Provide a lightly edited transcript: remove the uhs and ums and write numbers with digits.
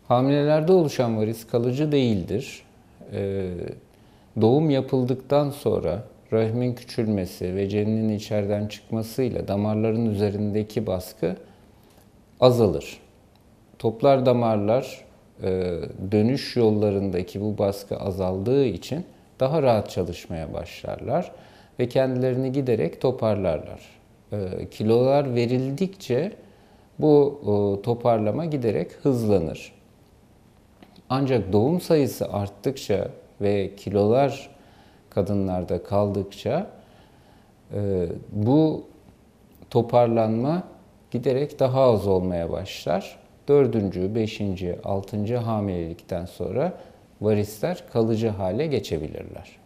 Hamilelerde oluşan varis kalıcı değildir. Doğum yapıldıktan sonra rahmin küçülmesi ve ceninin içeriden çıkmasıyla damarların üzerindeki baskı azalır. Toplar damarlar dönüş yollarındaki bu baskı azaldığı için daha rahat çalışmaya başlarlar ve kendilerini giderek toparlarlar. Kilolar verildikçe bu toparlama giderek hızlanır. Ancak doğum sayısı arttıkça ve kilolar kadınlarda kaldıkça bu toparlanma giderek daha az olmaya başlar. 4. 5. 6. hamilelikten sonra varisler kalıcı hale geçebilirler.